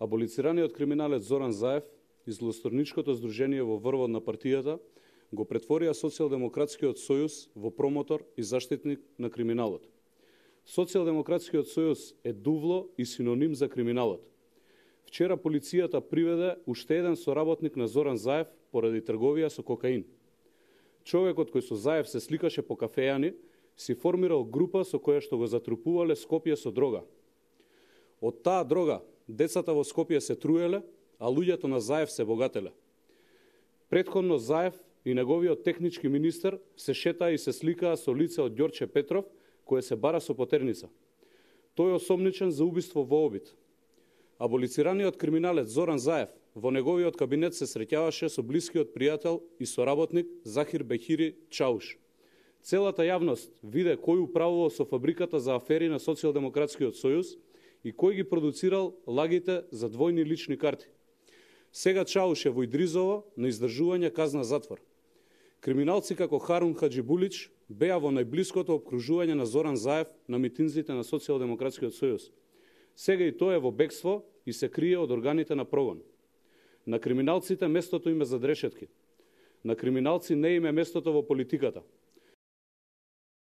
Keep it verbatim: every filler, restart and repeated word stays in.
Аболицираниот криминалец Зоран Заев и злосторничкото здружение во врвот на партијата го претворија Социјалдемократскиот сојуз во промотор и заштитник на криминалот. Социјалдемократскиот сојуз е дувло и синоним за криминалот. Вчера полицијата приведе уште еден соработник на Зоран Заев поради трговија со кокаин. Човекот кој со Заев се сликаше по кафејани си формирал група со која што го затрупувале Скопје со дрога. Од таа дрога децата во Скопје се труеле, а луѓето на Заев се богателе. Претходно Заев и неговиот технички министер се шетаа и се сликаа со лице од Ѓорче Петров, кој се бара со потерница. Тој е осомничен за убиство во обид. Аболицираниот криминалец Зоран Заев во неговиот кабинет се среќаваше со блискиот пријател и соработник Захир Бехири Чауш. Целата јавност виде кој управувал со фабриката за афери на Социјалдемократскиот сојуз и кој ги продуцирал лагите за двојни лични карти. Сега Чауш е во Идризово на издржување казна затвор. Криминалци како Харун Хаджибулич беа во најблиското обкружување на Зоран Заев на митинзите на Социјалдемократскиот сојуз. Сега и тој е во бегство и се крие од органите на прогон. На криминалците местото им е за дрешетки. На криминалци не им е местото во политиката.